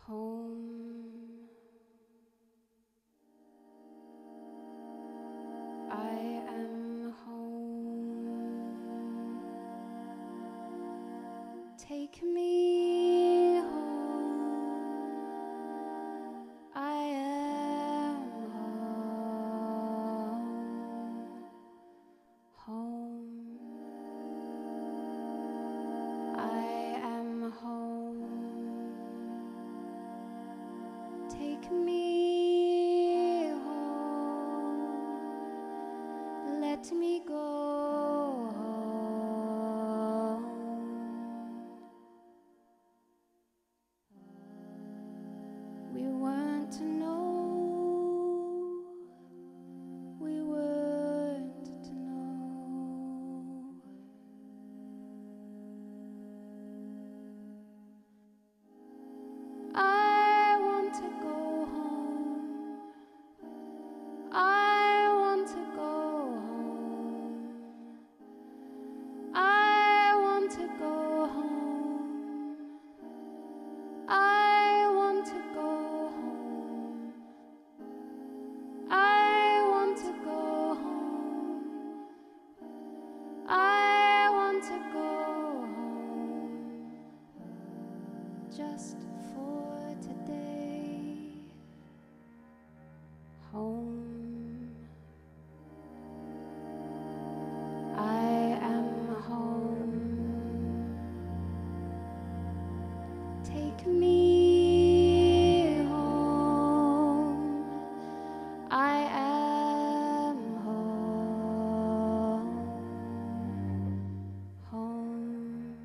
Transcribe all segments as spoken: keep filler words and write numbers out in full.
home. I am home. Take me home. I am home. Home. I am home. Take me home. Let me go home. We weren't to know. We weren't to know. I want to go home. I want to go home. I want to go home. I want to go home. I want to go home. I want to go home. Just for today. Home. I am home. Take me home. I am home. Home.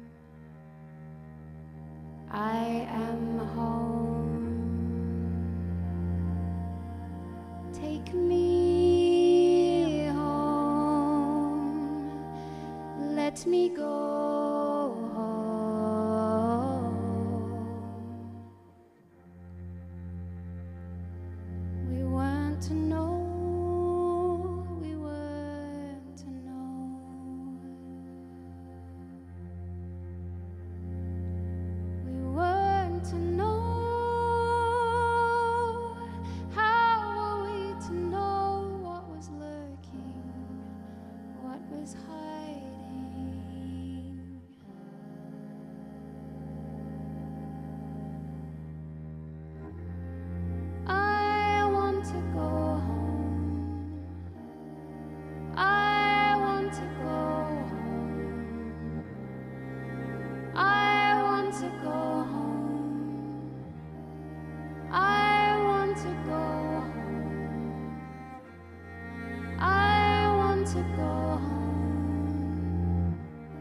I am home. Take me home. Let me go home. We weren't to know. We weren't to know. We weren't to know. How were we to know what was lurking, what was hiding? I want to go home. I want to go home. I want to go home. I want to go home. I want to go home.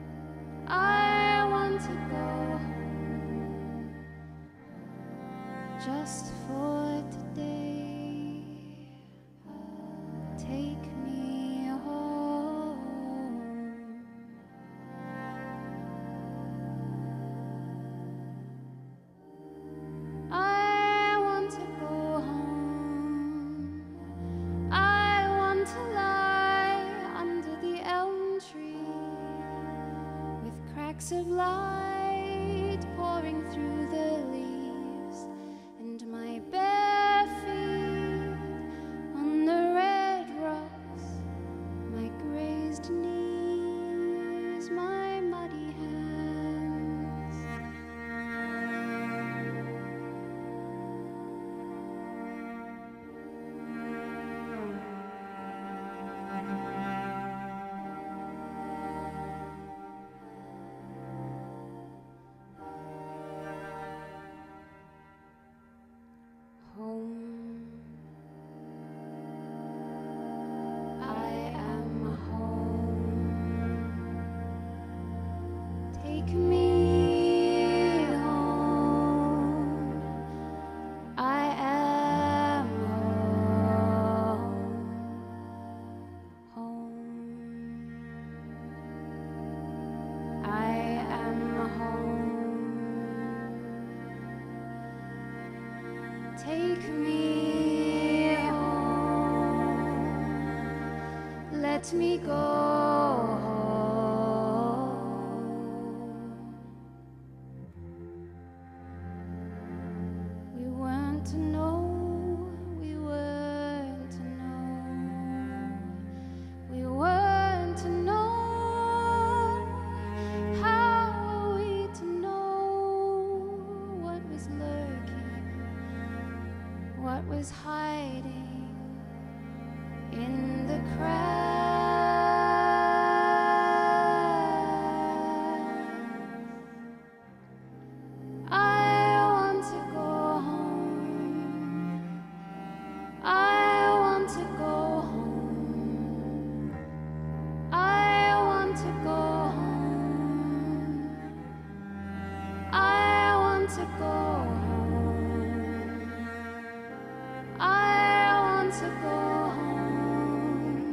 I want to go home. Just for today. Take me home. I want to go home. I want to lie under the elm tree with cracks of light pouring through the leaves, and my bare feet on the red rocks, my grazed knees, my muddy hands. Home. I am home. Take me home. I am home. Home. I am home. Take me home. Let me go home. was hiding in the crowd. I want to go home. I want to go home. I want to go home. I want to go home. I want to go home.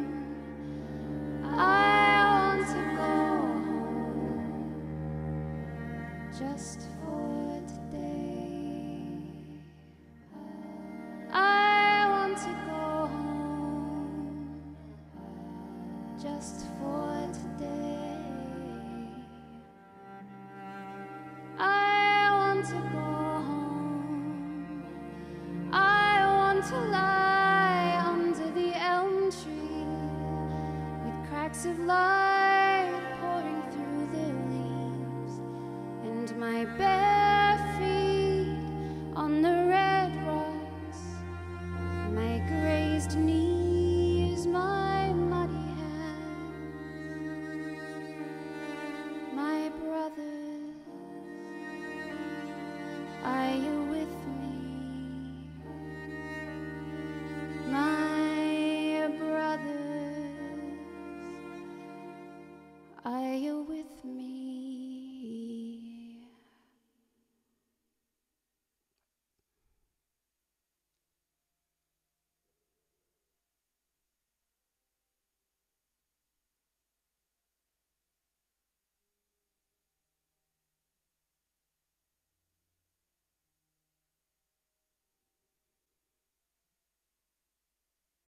I want to go home just for today. I want to go home just for today. I want to go home. I want to lie under the elm tree with cracks of light pouring through the leaves, and my bare feet on the red rocks, my grazed knees, my muddy hands. My brothers, are you with me? My brothers, are you with me?